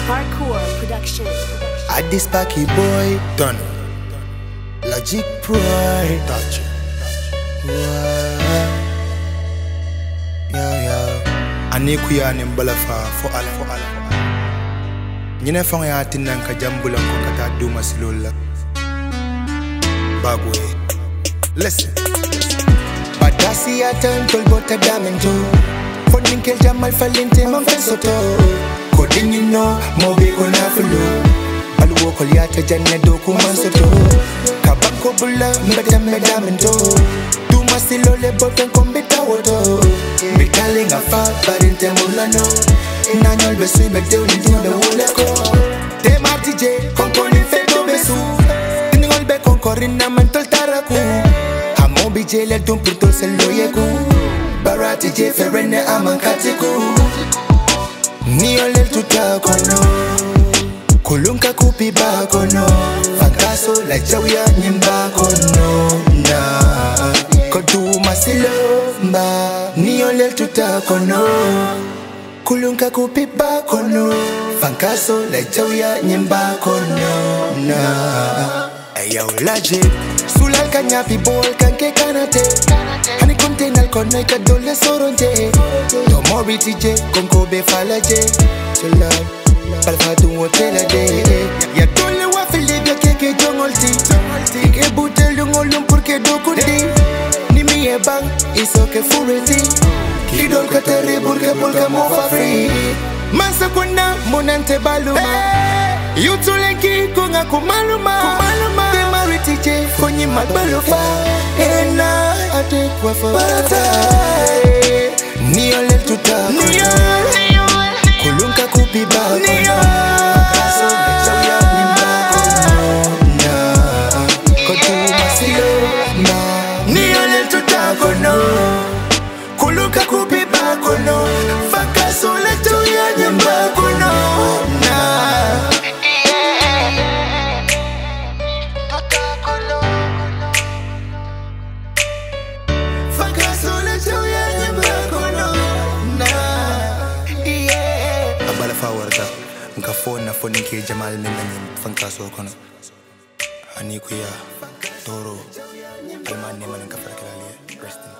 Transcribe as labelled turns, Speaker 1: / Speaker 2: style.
Speaker 1: Hardcore production.
Speaker 2: I this Sparky boy done. Logic pride. Touch. Yeah. An2 ya nimbala for ala. Nyine fong ya tinan ka jambula ko kata Duma silula. Bagwe. Listen. Badasi ya tol bota damento. Fondin kel jamal falinte man fesoto. Kodin you know, mobe gonna follow. Aluwo koliata janne doku mansoto. Kabako bula mbete medamento. Duma silole boten kombita woto. Bitaling a fat barinte mulano. Nanyol besu mete unitino be woleko. Te martije konkoni feto besu. Ningol be konkorina mentol taraku. Hamo bijele dum purtol seloyeku. Barati je ferene amankatiku. Niolel tutakono kulunka kupi bakono fankaso la jawya nyimba kono na koduma silomba niolel tutakono kulunka kupi bakono fankaso la jawya nyimba kono na ayaw laje sulal kanya pi bol kanke kanate hani container kono ikadole soronje to moriti je konko be falaje sola palfa tu hotel de ya tole wa filibe keke jongolti ike butel ngolum porque dokundi ni mi e bang iso ke fureti kidol ka tere burke polka mo fa free masa kona monante baluma you tulenki konga kumaluma te mariti je konyi mabalufa ena ate kwa fata niolel tuta kulunka kupi bakono kaso lechawya nyimba kono na koduma silo na niolel tuta kono kulunka kupi bakono fakaso lechawya nyimba kono na nka phone na phone ke jamal men nanyim fankaso kono An2 ya toro alman ne man ka farkala rest